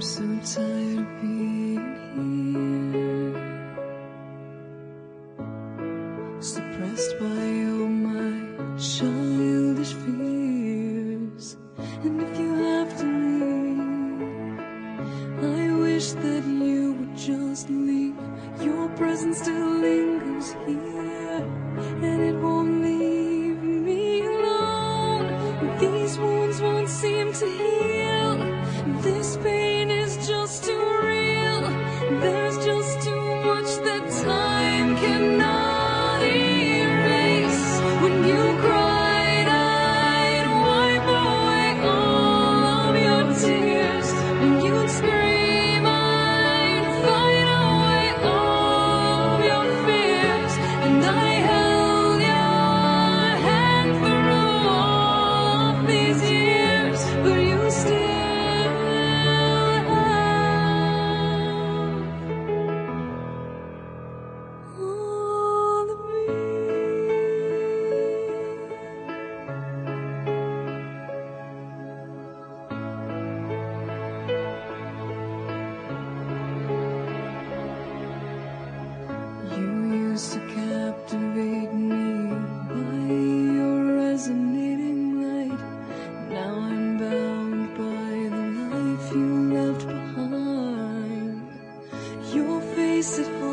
so tired of being here, suppressed by all my childish fears. And if you have to leave, I wish that you would just leave. Your presence still lingers here, and it won't leave me alone. These wounds won't seem to heal. This pain is just too real. There's just too much that time cannot erase. When you cried, I'd wipe away all of your tears. When you'd scream, I'd fight away all of your fears. And I held your hand through all of these years, but you still all of me. You used to captivate me by your resonating light. Now I'm bound by the life you left behind. Your face at home